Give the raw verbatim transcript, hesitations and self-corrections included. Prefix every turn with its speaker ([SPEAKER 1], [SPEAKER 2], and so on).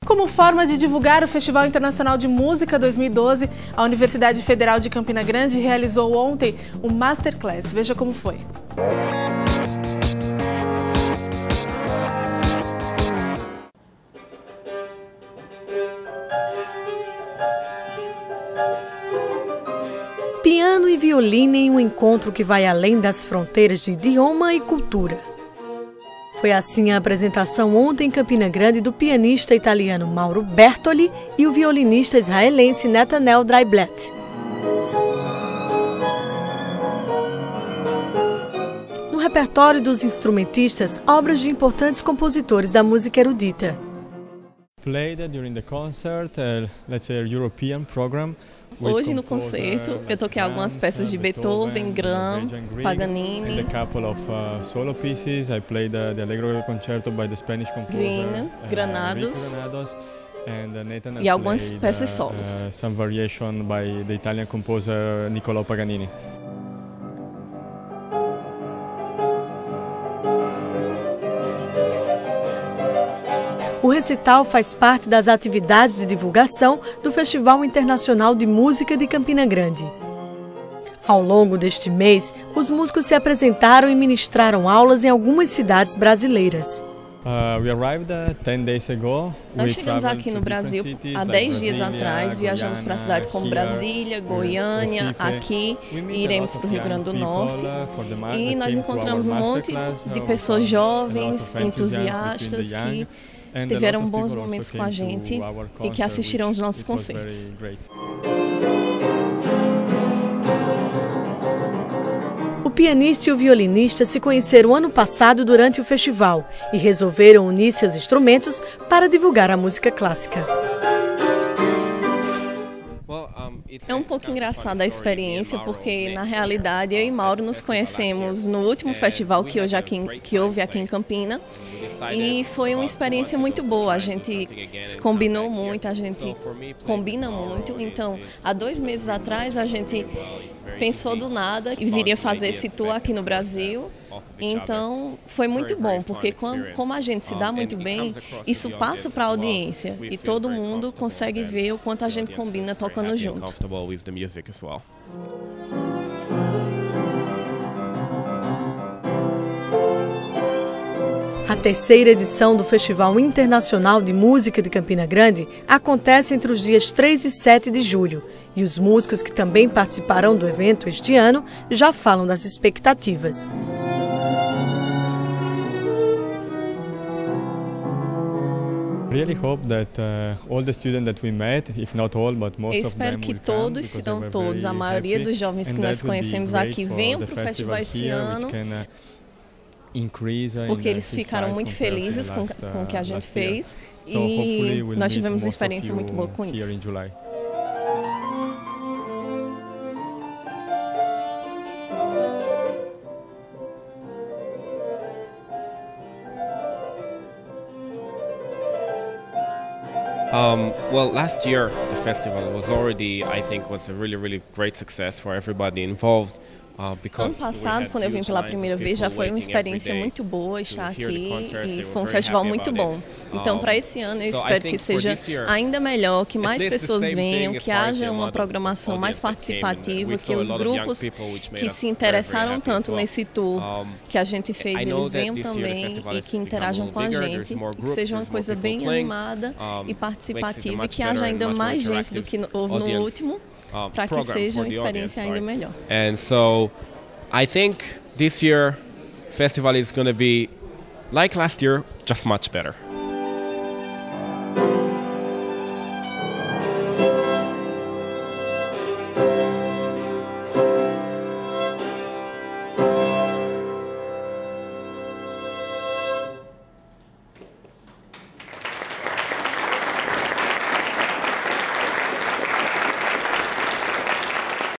[SPEAKER 1] Como forma de divulgar o Festival Internacional de Música dois mil e doze, a Universidade Federal de Campina Grande realizou ontem um Masterclass. Veja como foi.
[SPEAKER 2] Piano e violino em um encontro que vai além das fronteiras de idioma e cultura. Foi assim a apresentação ontem em Campina Grande do pianista italiano Mauro Bertoli e o violinista israelense Netanel Dreiblet. No repertório dos instrumentistas, obras de importantes compositores da música erudita.
[SPEAKER 3] Hoje no concerto eu toquei algumas peças de Beethoven, Gram, Paganini, Grieg, Granados e algumas peças solos.
[SPEAKER 4] Some variation by the Italian composer Niccolò Paganini.
[SPEAKER 2] O recital faz parte das atividades de divulgação do Festival Internacional de Música de Campina Grande. Ao longo deste mês, os músicos se apresentaram e ministraram aulas em algumas cidades brasileiras.
[SPEAKER 4] Uh, we arrived, uh, ten days ago.
[SPEAKER 3] Nós chegamos aqui no Brasil há dez dias atrás, viajamos para cidades como Brasília, Goiânia, aqui, e iremos para o Rio Grande do Norte. E nós encontramos um monte de pessoas jovens, entusiastas, que tiveram bons momentos com a gente e que assistiram os nossos concertos.
[SPEAKER 2] O pianista e o violinista se conheceram ano passado durante o festival e resolveram unir seus instrumentos para divulgar a música clássica.
[SPEAKER 3] É um pouco engraçada a experiência, porque na realidade eu e Mauro nos conhecemos no último festival que, hoje aqui, que houve aqui em Campina, e foi uma experiência muito boa. A gente combinou muito, a gente combina muito. Então, há dois meses atrás a gente pensou do nada e viria fazer esse tour aqui no Brasil. Então, foi muito bom, porque como a gente se dá muito bem, isso passa para a audiência e todo mundo consegue ver o quanto a gente combina tocando junto.
[SPEAKER 2] A terceira edição do Festival Internacional de Música de Campina Grande acontece entre os dias três e sete de julho, e os músicos que também participarão do evento este ano já falam das expectativas.
[SPEAKER 3] Eu espero que todos, se não todos, a maioria dos jovens que nós conhecemos aqui venham para o festival esse ano, porque eles ficaram muito felizes com, com o que a gente fez e nós tivemos uma experiência muito boa com isso.
[SPEAKER 5] Um, well, last year the festival was already, I think, was a really, really great success for everybody involved.
[SPEAKER 3] Ano passado, quando eu vim pela primeira vez, já foi uma experiência muito boa estar aqui e foi um festival muito bom. Então, para esse ano, eu espero que seja ainda melhor, que mais pessoas venham, que haja uma programação mais participativa, que os grupos que se interessaram tanto nesse tour que a gente fez, eles venham também e que interajam com a gente, que seja uma coisa bem animada e participativa e que haja ainda mais gente do que houve no último, para que seja uma experiência ainda melhor.
[SPEAKER 5] And so I think this year festival is going to be like last year, just much better.